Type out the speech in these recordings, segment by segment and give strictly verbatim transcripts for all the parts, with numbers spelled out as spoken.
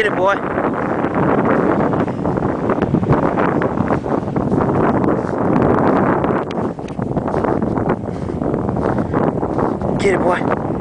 Get it, boy. Get it, boy.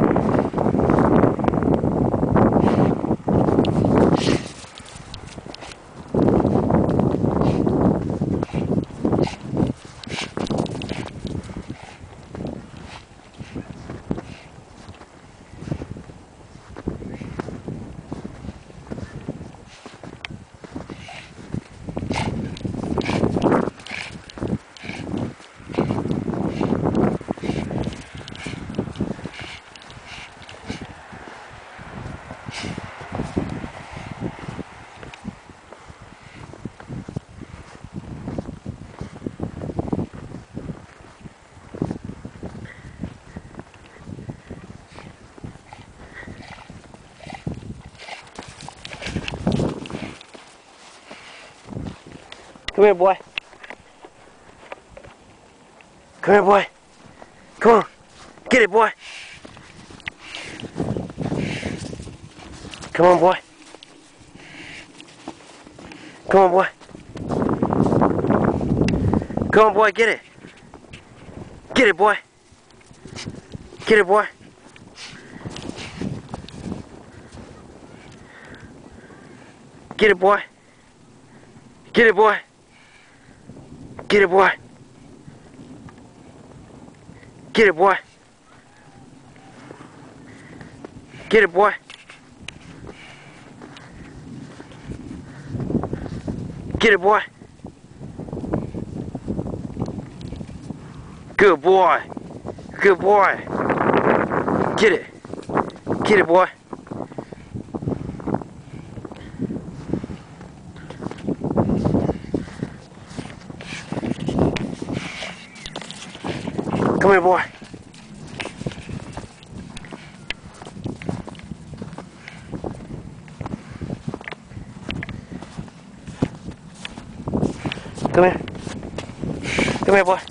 Come here, boy. Come here, boy. Come on. Get it, boy. Come on, boy. Come on, boy. Come on, boy. Get it. Get it, boy. Get it, boy. Get it, boy. Get it, boy. Get it, boy. Get it, boy. Get it, boy. Get it, boy. Good boy. Good boy. Get it. Get it, boy. Come here, boy. Come here. Come here, boy.